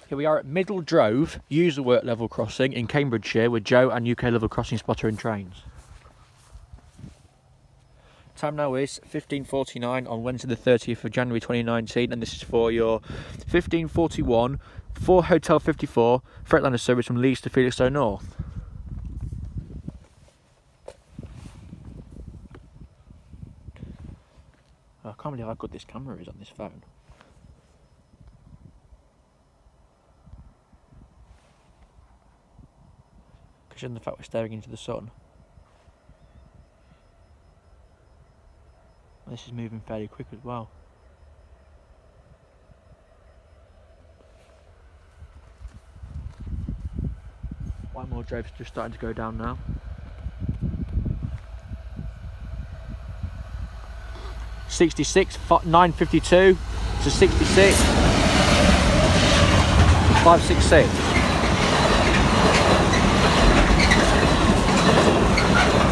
Here we are at Middle Drove, Userwork level crossing in Cambridgeshire with Joe and UK level crossing spotter in trains. Time now is 15:49 on Wednesday the 30th of January 2019, and this is for your 15:41 for Hotel 54 Freightliner service from Leeds to Felixstowe North. I can't believe how good this camera is on this phone. Considering the fact we're staring into the sun. This is moving fairly quick as well. Whitemore Drove's just starting to go down now. 66, 952 to 66, 566.